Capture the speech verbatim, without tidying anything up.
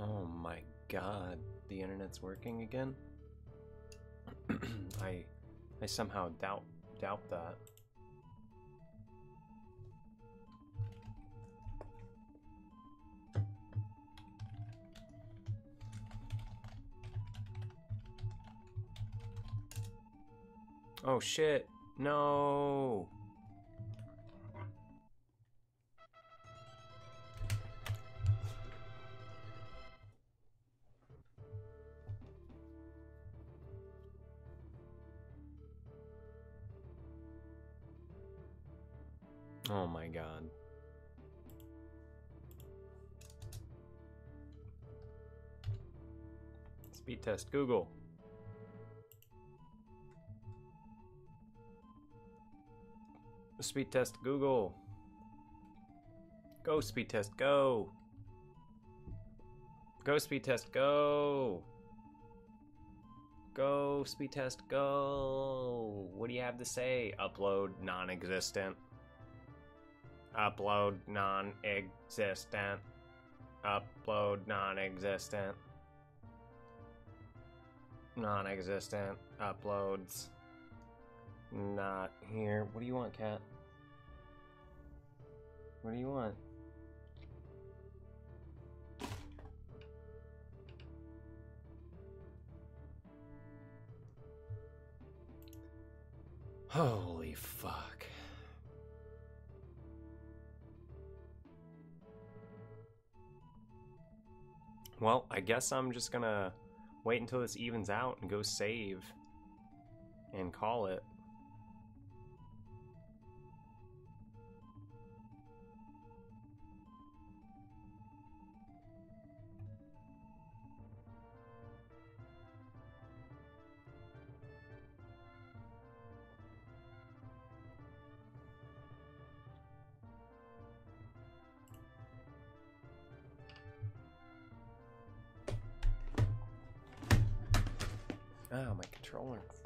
Oh my god, the internet's working again? I I somehow doubt doubt that. Oh shit. No. Oh my god. Speed test Google. Speed test Google. Go speed test, go. Go speed test, go. Go speed test, go. What do you have to say? Upload non-existent. Upload non-existent. Upload non-existent. Non-existent. Uploads. Not here. What do you want, cat? What do you want? Holy fuck. Well, I guess I'm just gonna wait until this evens out and go save and call it. Oh, my controller.